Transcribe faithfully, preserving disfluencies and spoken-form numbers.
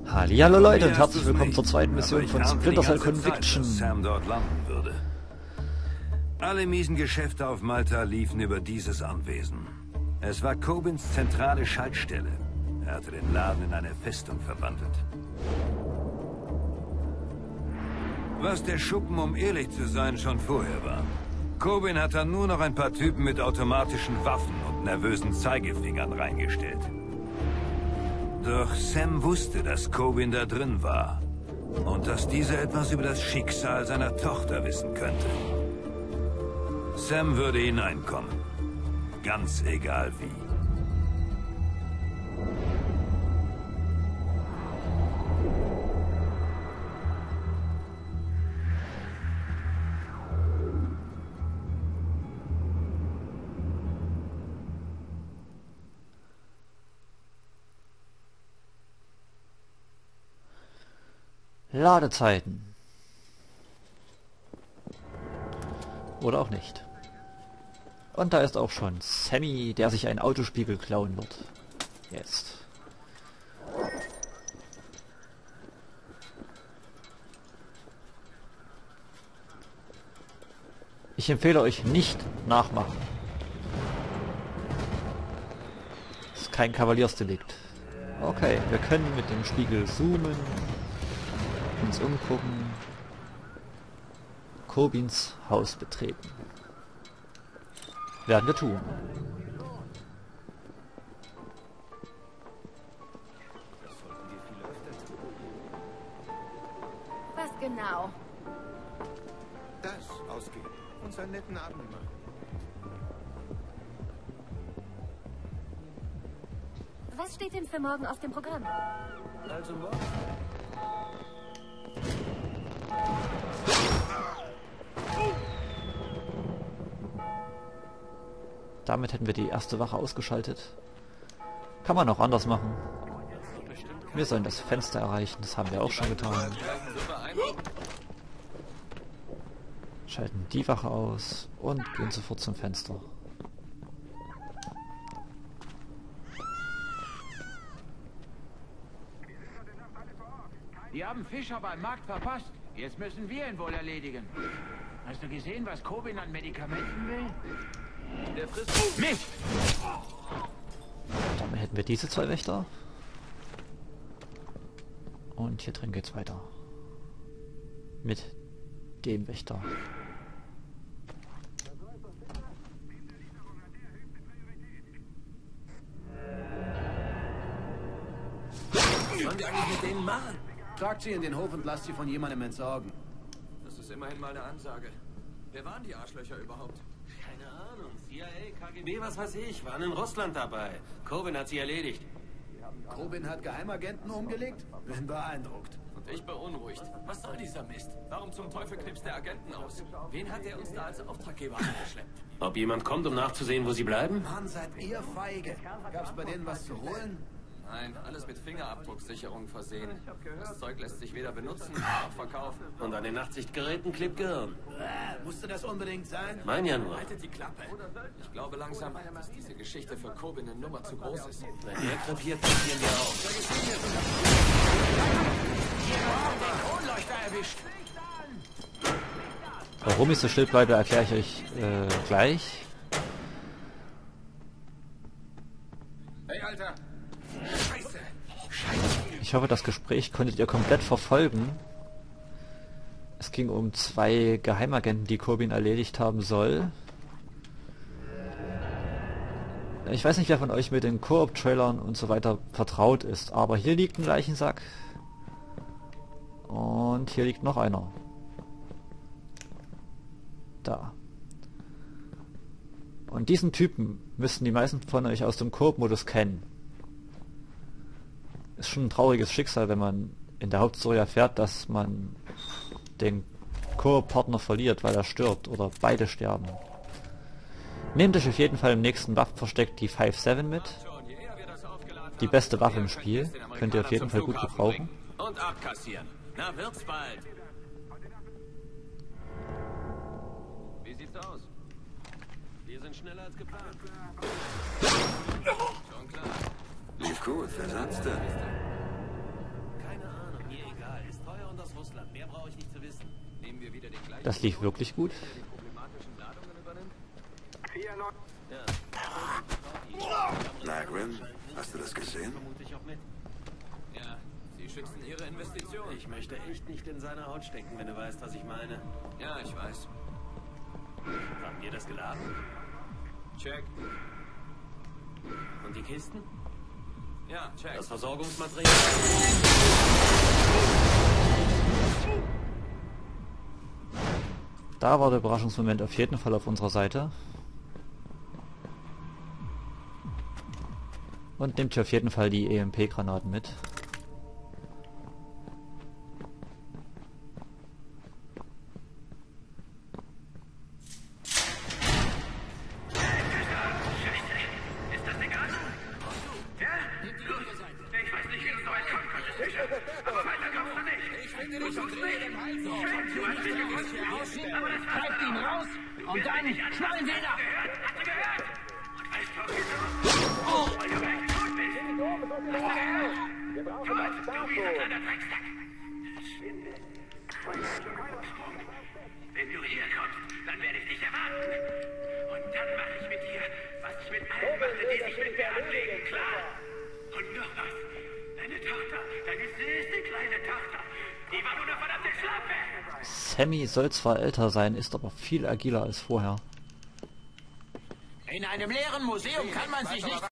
Hallihallo Leute und herzlich willkommen zur zweiten Mission von Splinter Cell Conviction. Sam dort landen würde. Alle miesen Geschäfte auf Malta liefen über dieses Anwesen. Es war Kobins zentrale Schaltstelle. Er hatte den Laden in eine Festung verwandelt. Was der Schuppen, um ehrlich zu sein, schon vorher war. Kobin hat dann nur noch ein paar Typen mit automatischen Waffen und nervösen Zeigefingern reingestellt. Doch Sam wusste, dass Kobin da drin war. Und dass dieser etwas über das Schicksal seiner Tochter wissen könnte. Sam würde hineinkommen. Ganz egal wie. Ladezeiten. Oder auch nicht. Und da ist auch schon Sammy, der sich einen Autospiegel klauen wird. Jetzt. Ich empfehle euch nicht nachmachen. Das ist kein Kavaliersdelikt. Okay, wir können mit dem Spiegel zoomen, uns umgucken, Kobins Haus betreten. Werden wir tun. Was genau? Das ausgehen. Uns einen netten Abend machen. Was steht denn für morgen auf dem Programm? Also morgen. Damit hätten wir die erste Wache ausgeschaltet. Kann man auch anders machen. Wir sollen das Fenster erreichen, das haben wir auch schon getan. Schalten die Wache aus und gehen sofort zum Fenster. Die haben Fischer beim Markt verpasst. Jetzt müssen wir ihn wohl erledigen. Hast du gesehen, was Kobin an Medikamenten will? Der frisst Mist! Damit hätten wir diese zwei Wächter. Und hier drin geht's weiter. Mit dem Wächter. Was sollen wir eigentlich mit denen machen? Tragt sie in den Hof und lasst sie von jemandem entsorgen. Das ist immerhin mal eine Ansage. Wer waren die Arschlöcher überhaupt? Keine Ahnung. C I A, K G B, was weiß ich. Waren in Russland dabei. Kobin hat sie erledigt. Kobin hat Geheimagenten umgelegt? Bin beeindruckt. Und ich beunruhigt. Was soll dieser Mist? Warum zum Teufel knipst der Agenten aus? Wen hat er uns da als Auftraggeber angeschleppt? Ob jemand kommt, um nachzusehen, wo sie bleiben? Mann, seid ihr feige. Gab's bei denen was zu holen? Nein, alles mit Fingerabdrucksicherung versehen. Das Zeug lässt sich weder benutzen noch verkaufen. Und an den Nachtsichtgeräten klebt Gehirn. Äh, musste das unbedingt sein? Mein ja nur. Haltet die Klappe. Ich glaube langsam, dass diese Geschichte für Kobin eine Nummer zu groß ist. Wenn er krepiert, passieren wir auch. Den Kronleuchter erwischt! Warum ich so still bleibe, erkläre ich euch äh, gleich. Hey, Alter! Scheiße! Ich hoffe, das Gespräch konntet ihr komplett verfolgen. Es ging um zwei Geheimagenten, die Kobin erledigt haben soll. Ich weiß nicht, wer von euch mit den Koop-Trailern und so weiter vertraut ist, aber hier liegt ein Leichensack. Und hier liegt noch einer. Da. Und diesen Typen müssten die meisten von euch aus dem Koop-Modus kennen. Ist schon ein trauriges Schicksal, wenn man in der Hauptstory erfährt, dass man den Koop-Partner verliert, weil er stirbt oder beide sterben. Nehmt euch auf jeden Fall im nächsten Waffenversteck die fünf sieben mit. Die beste Waffe im Spiel. Könnt ihr auf jeden Fall gut gebrauchen. Und abkassieren. Na, wird's bald. Wie sieht's aus? Wir sind schneller als geplant. Schon klar. Lief gut, wer sonst denn? Keine Mehr brauche ich nicht zu wissen. Nehmen wir wieder den gleichen. Das lief wirklich gut. der die problematischen Ladungen übernimmt? Na, Grim, hast du das gesehen? Vermute ich auch mit. Ja, Sie schützen Ihre Investition. Ich möchte echt nicht in seine Haut stecken, wenn du weißt, was ich meine. Ja, ich weiß. Haben wir das geladen? Check. Und die Kisten? Ja, check. Das Versorgungsmaterial? Da war der Überraschungsmoment auf jeden Fall auf unserer Seite. Und nimmt hier auf jeden Fall die E M P-Granaten mit. Treibt ihn raus und dann schnallen Sie ihn ab. Wenn du herkommst, dann werde ich dich erwarten. Und dann mache ich mit dir, was ich mit allen mache, die sich mit mir anlegen, klar? Und noch was. Deine Tochter, deine süße kleine Tochter, die war nur eine verdammte Schlampe. Sammy soll zwar älter sein, ist aber viel agiler als vorher. In einem leeren Museum kann man sich nicht